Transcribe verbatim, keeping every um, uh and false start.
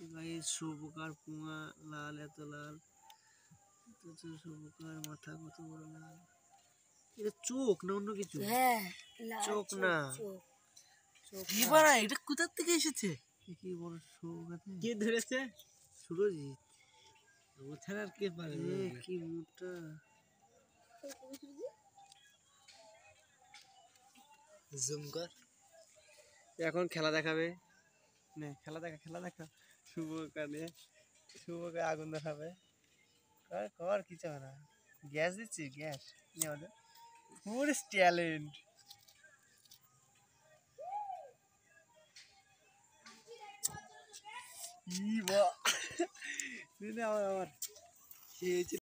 Guys শুভকার পুঙা লাল, এত লাল, শুভকার মাথা কত বড় লাল। এটা চোখ না অন্য কিছু? হ্যাঁ চোখ না, এটা কোথা থেকে এসেছে? কি বড় শুভকার, কে ধরেছে? সুরজিৎ। ও ছাড়া আর কে পারবে? কি মোটা। জুম কর। এখন খেলা দেখাবে, নে খেলা দেখা, খেলা দেখা। শুভকার নিয়ে শুভকার আগুন দেখাবে। কর কর, কিছু হবে না। গ্যাস দিচ্ছি, গ্যাস নিয়ে আমাদের ফুল ট্যালেন্ট। ই বা আমার আমার